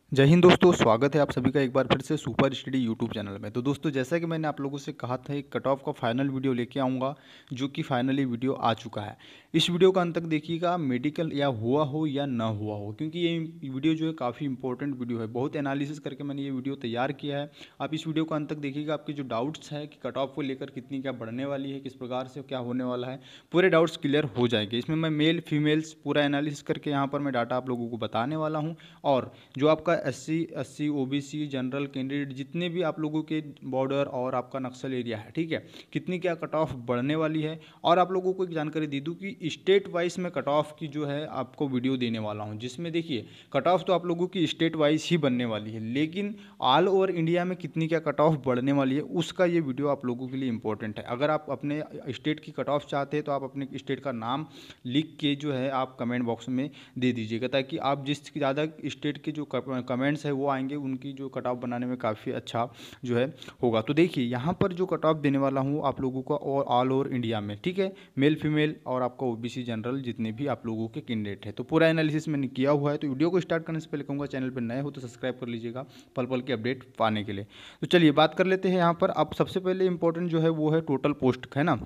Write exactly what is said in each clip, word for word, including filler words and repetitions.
जय हिंद दोस्तों, स्वागत है आप सभी का एक बार फिर से सुपर स्टडी यूट्यूब चैनल में। तो दोस्तों, जैसा कि मैंने आप लोगों से कहा था, एक कट ऑफ का फाइनल वीडियो लेके आऊँगा, जो कि फाइनली वीडियो आ चुका है। इस वीडियो का अंत तक देखिएगा, मेडिकल या हुआ हो या ना हुआ हो, क्योंकि ये वीडियो जो है काफ़ी इंपॉर्टेंट वीडियो है। बहुत एनालिसिस करके मैंने ये वीडियो तैयार किया है। आप इस वीडियो का अंत तक देखिएगा, आपके जो डाउट्स है कि कट ऑफ को लेकर कितनी क्या बढ़ने वाली है, किस प्रकार से क्या होने वाला है, पूरे डाउट्स क्लियर हो जाएंगे। इसमें मैं मेल फीमेल्स पूरा एनालिसिस करके यहाँ पर मैं डाटा आप लोगों को बताने वाला हूँ। और जो आपका S C S C OBC general candidate जितने भी आप लोगों के बॉर्डर और आपका नक्सल एरिया है, ठीक है, कितनी क्या कट ऑफ बढ़ने वाली है। और आप लोगों को एक जानकारी दे दूं कि स्टेट वाइज में कट ऑफ की जो है आपको वीडियो देने वाला हूं, जिसमें देखिए कट ऑफ तो आप लोगों की स्टेट वाइज ही बनने वाली है, लेकिन ऑल ओवर इंडिया में कितनी क्या कट ऑफ बढ़ने वाली है उसका ये वीडियो आप लोगों के लिए इंपॉर्टेंट है। अगर आप अपने स्टेट की कट ऑफ चाहते हैं तो आप अपने स्टेट का नाम लिख के जो है आप कमेंट बॉक्स में दे दीजिएगा, ताकि आप जिस ज़्यादा स्टेट के जो कमेंट्स है वो आएंगे, उनकी जो कट ऑफ बनाने में काफ़ी अच्छा जो है होगा। तो देखिए यहाँ पर जो कट ऑफ देने वाला हूँ आप लोगों को और ऑल ओवर इंडिया में, ठीक है, मेल फीमेल और आपका ओबीसी जनरल जितने भी आप लोगों के कैंडिडेट है, तो पूरा एनालिसिस मैंने किया हुआ है। तो वीडियो को स्टार्ट करने से पहले कहूँगा, चैनल पर नए हो तो सब्सक्राइब कर लीजिएगा पल पल के अपडेट पाने के लिए। तो चलिए बात कर लेते हैं यहाँ पर। अब सबसे पहले इंपॉर्टेंट जो है वो है टोटल पोस्ट, है ना,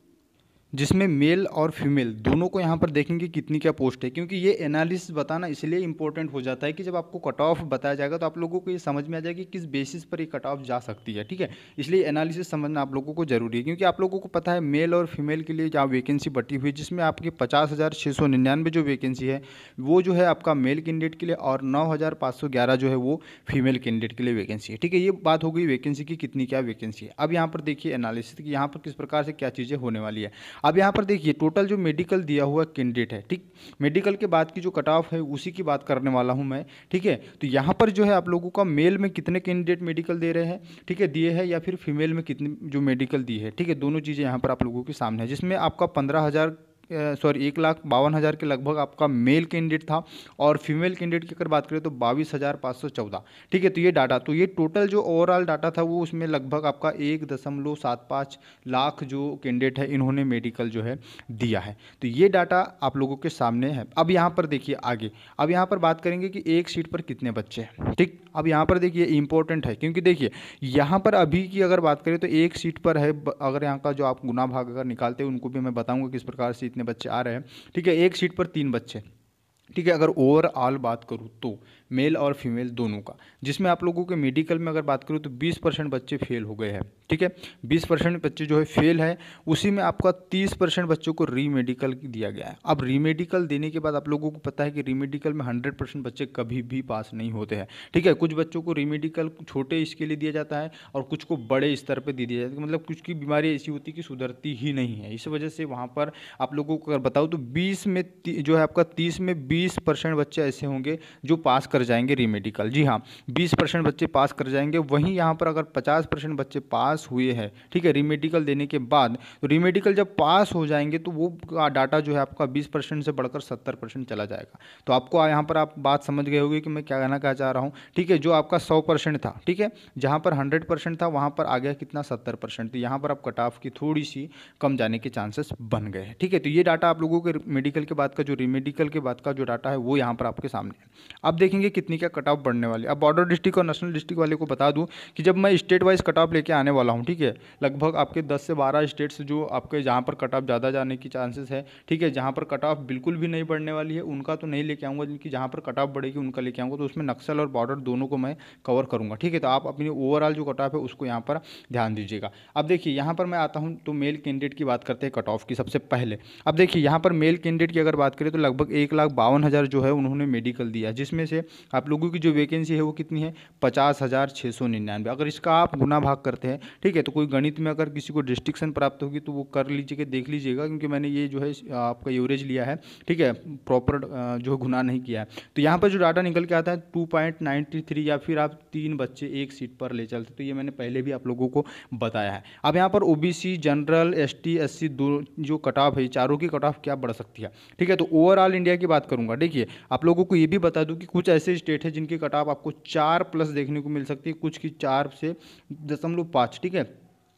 जिसमें मेल और फीमेल दोनों को यहाँ पर देखेंगे कितनी क्या पोस्ट है, क्योंकि ये एनालिसिस बताना इसलिए इंपॉर्टेंट हो जाता है कि जब आपको कट ऑफ बताया जाएगा तो आप लोगों को ये समझ में आ जाएगा कि किस बेसिस पर ये कट ऑफ जा सकती है, ठीक है। इसलिए एनालिसिस समझना आप लोगों को जरूरी है, क्योंकि आप लोगों को पता है मेल और फीमेल के लिए जहाँ वैकेंसी बटी हुई है, जिसमें आपकी पचास हज़ार छः सौ निन्यानवे जो वैकेंसी है वो जो है आपका मेल कैंडिडेट के लिए, और नौ हज़ार पाँच सौ ग्यारह जो है वो फीमेल कैंडिडेट के लिए वैकेंसी है, ठीक है। ये बात हो गई वैकेंसी की कितनी क्या वैकेंसी है। अब यहाँ पर देखिए एनालिसिस कि यहाँ पर किस प्रकार से क्या चीज़ें होने वाली है। अब यहाँ पर देखिए टोटल जो मेडिकल दिया हुआ कैंडिडेट है, ठीक, मेडिकल के बाद की जो कट ऑफ है उसी की बात करने वाला हूँ मैं, ठीक है। तो यहाँ पर जो है आप लोगों का मेल में कितने कैंडिडेट मेडिकल दे रहे हैं, ठीक है, दिए हैं, या फिर फीमेल में कितनी जो मेडिकल दी है, ठीक है, दोनों चीज़ें यहाँ पर आप लोगों के सामने है। जिसमें आपका पंद्रह हज़ार सॉरी एक लाख बावन हज़ार के लगभग आपका मेल कैंडिडेट था, और फीमेल कैंडिडेट की अगर बात करें तो बाईस हज़ार पाँच सौ चौदह, ठीक है। तो ये डाटा, तो ये टोटल जो ओवरऑल डाटा था वो उसमें लगभग आपका एक दशमलव सात पाँच लाख जो कैंडिडेट है इन्होंने मेडिकल जो है दिया है। तो ये डाटा आप लोगों के सामने है। अब यहाँ पर देखिए आगे, अब यहाँ पर बात करेंगे कि एक सीट पर कितने बच्चे हैं, ठीक। अब यहाँ पर देखिए इंपॉर्टेंट है, क्योंकि देखिए यहाँ पर अभी की अगर बात करें तो एक सीट पर है, अगर यहाँ का जो आप गुना भाग अगर निकालते हैं उनको भी मैं बताऊंगा किस प्रकार से इतने बच्चे आ रहे हैं, ठीक है। एक सीट पर तीन बच्चे, ठीक है। अगर ओवरऑल बात करूँ तो मेल और फीमेल दोनों का, जिसमें आप लोगों के मेडिकल में अगर बात करूँ तो बीस परसेंट बच्चे फेल हो गए हैं, ठीक है, बीस परसेंट बच्चे जो है फेल है। उसी में आपका तीस परसेंट बच्चों को री मेडिकल दिया गया है। अब री मेडिकल देने के बाद आप लोगों को पता है कि री मेडिकल में हंड्रेड परसेंट बच्चे कभी भी पास नहीं होते हैं, ठीक है। कुछ बच्चों को री मेडिकल छोटे इसके लिए दिया जाता है और कुछ को बड़े स्तर पर दे दिया जाता है, मतलब कुछ की बीमारी ऐसी होती है कि सुधरती ही नहीं है। इस वजह से वहाँ पर आप लोगों को अगर बताऊँ तो बीस में जो है आपका तीस में बीस परसेंट बच्चे ऐसे होंगे जो पास कर जाएंगे री मेडिकल, जी हाँ, बीस परसेंट बच्चे पास कर जाएंगे। वहीं यहाँ पर अगर पचास परसेंट बच्चे पास हुए हैं, ठीक है, री मेडिकल देने के बाद, तो री मेडिकल जब पास हो जाएंगे तो वो डाटा जो है आपका बीस परसेंट से बढ़कर सत्तर परसेंट चला जाएगा। तो आपको यहाँ पर आप बात समझ गए होंगे कि मैं क्या कहना क्या चाह रहा हूँ, ठीक है। जो आपका सौ परसेंट था, ठीक है, जहाँ पर हंड्रेड परसेंट था वहाँ पर आ गया कितना, सत्तर परसेंट। तो यहाँ पर आप कट ऑफ की थोड़ी सी कम जाने के चांसेस बन गए हैं, ठीक है। तो ये डाटा आप लोगों के मेडिकल के बाद का, जो री मेडिकल के बाद का जो डाटा है वो यहाँ पर आपके सामने है। अब देखेंगे कितनी क्या कट ऑफ बढ़ने वाली है। अब बॉर्डर डिस्ट्रिक्ट और नेशनल डिस्ट्रिक्ट वाले को बता दूं कि जब मैं स्टेट वाइज कट ऑफ लेके आने वाला हूं, ठीक है, लगभग आपके दस से बारह स्टेट्स जो आपके जहां पर कट ऑफ ज़्यादा जाने की चांसेस है, ठीक है, जहां पर कट ऑफ बिल्कुल भी नहीं बढ़ने वाली है उनका तो नहीं लेके आऊँगा, जिनकी जहाँ पर कट ऑफ बढ़ेगी उनका लेके आऊँगा। तो उसमें नक्सल और बॉर्डर दोनों को मैं कवर करूँगा, ठीक है। तो आप अपनी ओवरऑल जो कट ऑफ है उसको यहाँ पर ध्यान दीजिएगा। अब देखिए यहाँ पर मैं आता हूँ तो मेल कैंडिडेट की बात करते हैं कट ऑफ की सबसे पहले। अब देखिए यहाँ पर मेल कैंडिडेट की अगर बात करें तो लगभग एक लाख बावन हज़ार जो है उन्होंने मेडिकल दिया, जिसमें से आप लोगों की जो वैकेंसी है वो कितनी है, पचास हज़ार छः सौ निन्यानवे। अगर इसका आप गुना भाग करते हैं, ठीक है, तो कोई गणित में अगर किसी को डिस्टिंक्शन प्राप्त होगी तो वो कर लीजिएगा, देख लीजिएगा, क्योंकि मैंने ये जो है आपका एवरेज लिया है, ठीक है, प्रॉपर जो गुना नहीं किया है। तो यहाँ पर जो डाटा निकल के आता है टू पॉइंट नाइन्टी थ्री, या फिर आप तीन बच्चे एक सीट पर ले चलते, तो ये मैंने पहले भी आप लोगों को बताया है। अब यहाँ पर OBC general S T S C दो जो कट ऑफ है, चारों की कट ऑफ क्या बढ़ सकती है, ठीक है। तो ओवरऑल इंडिया की बात करूंगा, देखिए आप लोगों को ये भी बता दूं कि कुछ ऐसे स्टेट है जिनकी कट ऑफ आपको चार प्लस देखने को मिल सकती है, कुछ की चार से दशमलव पाँच, ठीक है।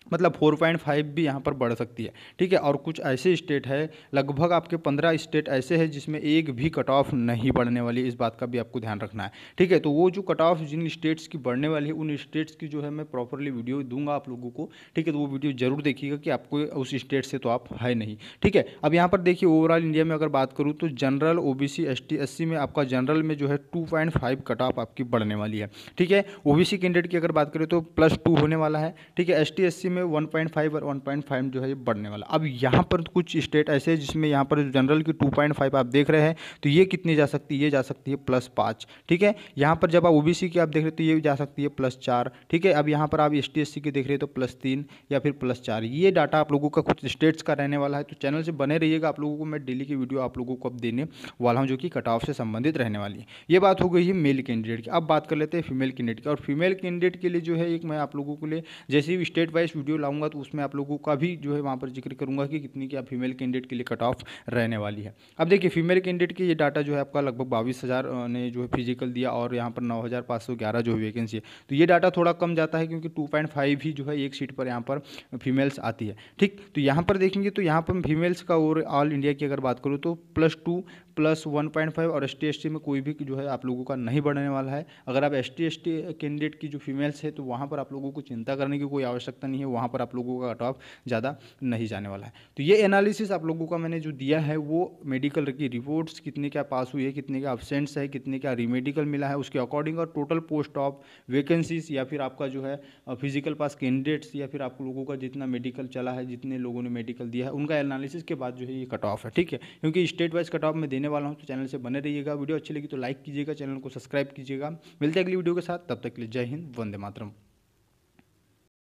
मतलब फोर पॉइंट फाइव भी यहाँ पर बढ़ सकती है, ठीक है। और कुछ ऐसे स्टेट है, लगभग आपके पंद्रह स्टेट ऐसे हैं जिसमें एक भी कट ऑफ नहीं बढ़ने वाली है, इस बात का भी आपको ध्यान रखना है, ठीक है। तो वो जो कट ऑफ जिन स्टेट्स की बढ़ने वाली है उन स्टेट्स की जो है मैं प्रॉपरली वीडियो दूंगा आप लोगों को, ठीक है। तो वो वीडियो जरूर देखिएगा कि आपको उस स्टेट से तो आप है नहीं, ठीक है। अब यहाँ पर देखिए ओवरऑल इंडिया में अगर बात करूँ तो जनरल, ओबीसी, एसटी, एससी में आपका जनरल में जो है two point five cut off आपकी बढ़ने वाली है, ठीक है। ओबीसी कैंडिडेट की अगर बात करें तो प्लस टू होने वाला है, ठीक है। एसटी, एससी में वन पॉइंट फाइव और वन पॉइंट फाइव जो है ये बढ़ने वाला। अब यहाँ पर कुछ स्टेट ऐसे हैं जिसमें यहाँ पर जनरल की टू पॉइंट फाइव आप देख रहे हैं, तो ये कितनी जा सकती है, ये जा सकती है प्लस पाँच, ठीक है। यहाँ पर जब आप ओबीसी की आप देख रहे हो तो ये जा सकती है प्लस चार, ठीक है। अब यहाँ पर आप एस टी एस सी की देख रहे हो तो प्लस तीन या फिर प्लस चार। ये डाटा आप लोगों का कुछ स्टेट्स का रहने वाला है, तो चैनल से बने रहिएगा। आप लोगों को मैं डेली की वीडियो आप लोगों को अब देने वाला हूँ जो कि कट ऑफ से संबंधित रहने वाली है। ये बात हो गई है मेल कैंडिडेट की। अब बात कर लेते हैं फीमेल कैंडिडेट की। और फीमेल कैंडिडेट के लिए जो है एक मैं आप लोगों के लिए जैसे ही स्टेट वाइज वीडियो लाऊंगा तो उसमें आप लोगों का भी जो है वहाँ पर जिक्र करूंगा कि कितनी क्या फीमेल कैंडिडेट के लिए कट ऑफ रहने वाली है। अब देखिए फीमेल कैंडिडेट की ये डाटा जो है आपका लगभग बाईस हज़ार ने जो है फिजिकल दिया और यहाँ पर नौ हज़ार पाँच सौ ग्यारह जो वैकेंसी है, तो ये डाटा थोड़ा कम जाता है क्योंकि टू पॉइंट फाइव ही जो है एक सीट पर यहाँ पर फीमेल्स आती है, ठीक। तो यहाँ पर देखेंगे तो यहाँ पर फीमेल्स का और ऑल इंडिया की अगर बात करूँ तो plus two plus one point five और एस टी एस टी में कोई भी जो है आप लोगों का नहीं बढ़ने वाला है। अगर आप S T S T candidate की जो फीमेल्स है तो वहाँ पर आप लोगों को चिंता करने की कोई आवश्यकता नहीं है, वहाँ पर आप लोगों का कट ऑफ ज़्यादा नहीं जाने वाला है। तो ये एनालिसिस आप लोगों का मैंने जो दिया है वो मेडिकल की रिपोर्ट्स कितने क्या पास हुई है, कितने क्या अब्सेंट्स है, कितने क्या रीमेडिकल मिला है उसके अकॉर्डिंग और टोटल पोस्ट ऑफ वैकेंसीज या फिर आपका जो है फिजिकल पास कैंडिडेट्स या फिर आप लोगों का जितना मेडिकल चला है, जितने लोगों ने मेडिकल दिया है उनका एनालिसिस के बाद जो है ये कट ऑफ है, ठीक है। क्योंकि स्टेट वाइज कट ऑफ में देने वाला हूँ तो चैनल से बने रहिएगा। वीडियो अच्छी लगी तो लाइक कीजिएगा, चैनल को सब्सक्राइब कीजिएगा। मिलते हैं अगली वीडियो के साथ, तब तक के लिए जय हिंद, वंदे मातरम।